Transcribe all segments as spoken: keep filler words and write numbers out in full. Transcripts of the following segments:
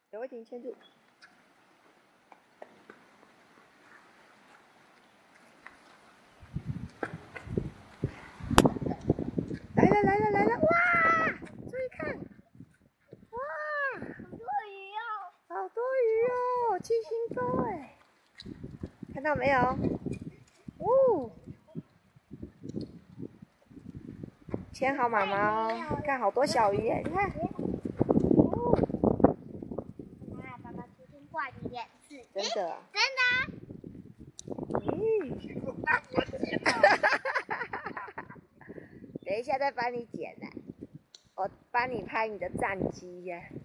刘慧婷牵住。来了来了来了！哇，注意看！哇， 好多鱼哦！ 好多鱼哦，七星沟哎，看到没有？哦，牵好妈妈哦，看好多小鱼哎，你看。哦， 妈，爸爸昨天挂你两次。 真的、啊？ 真的、啊。 咦！等一下再帮你剪呢、啊，我帮你拍你的战绩呀、啊。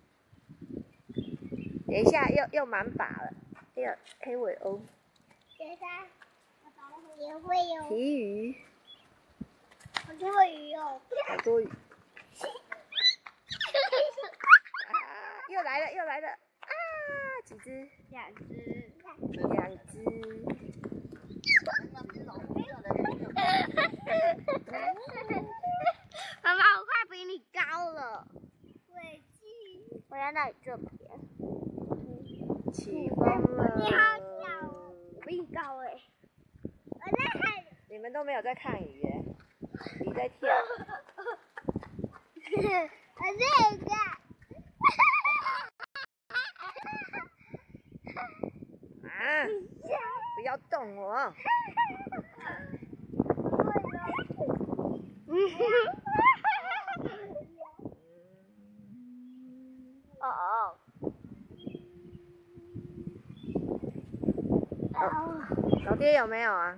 等一下又又满把了，又 K 尾鸥。 等一下，也会有。 旗鱼。 好多鱼哦！ 好多鱼。啊！又来了又来了！啊！几只？ 两只。 两只。 妈妈，我快比你高了。尾鳍。我要到你这边。 起风了。 你好小哦，我比你高哎。我在看。 你们都没有在看鱼耶，你在跳。 我在看。 啊！不要动我。 哦哦。 老老爹有没有啊？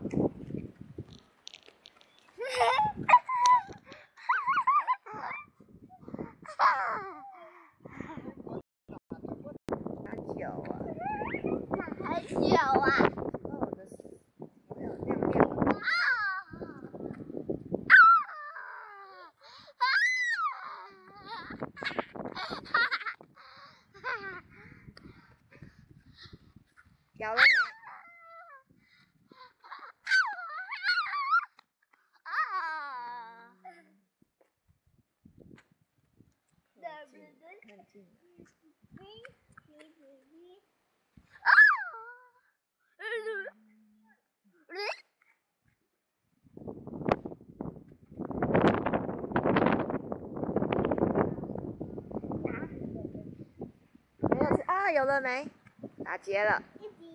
哪久啊？ 哪久啊？ 哦，我的没有亮亮。咬了没？看近了。没有吃啊？有了没？打结了。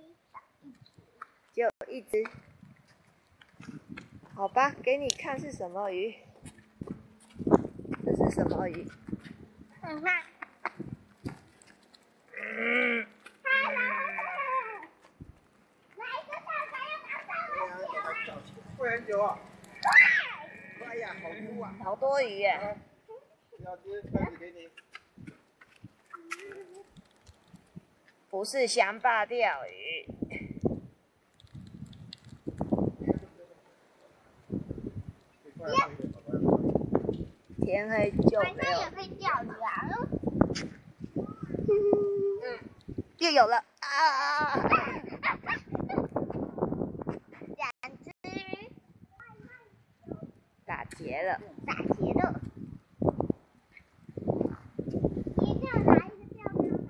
就一只。好吧，给你看是什么鱼。这是什么鱼？ 看看。 嗯。 会很久啊！哎呀，好多啊！ 好多鱼耶！ 小只，筷子给你。 不是乡巴钓鱼。天黑就没有。 晚上也可以钓鱼啊！ 嗯，又有了啊！ 两只。 打结了。 打结了。你这拿一个钓竿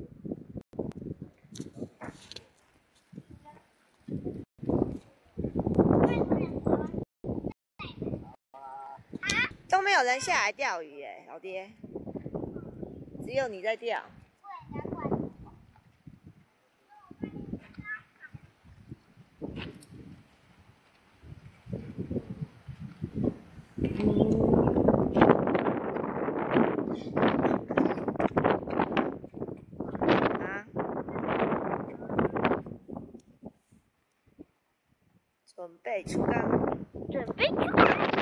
都没有人下来钓鱼耶，老爹，只有你在钓。啊？准备出竿。 准备出竿。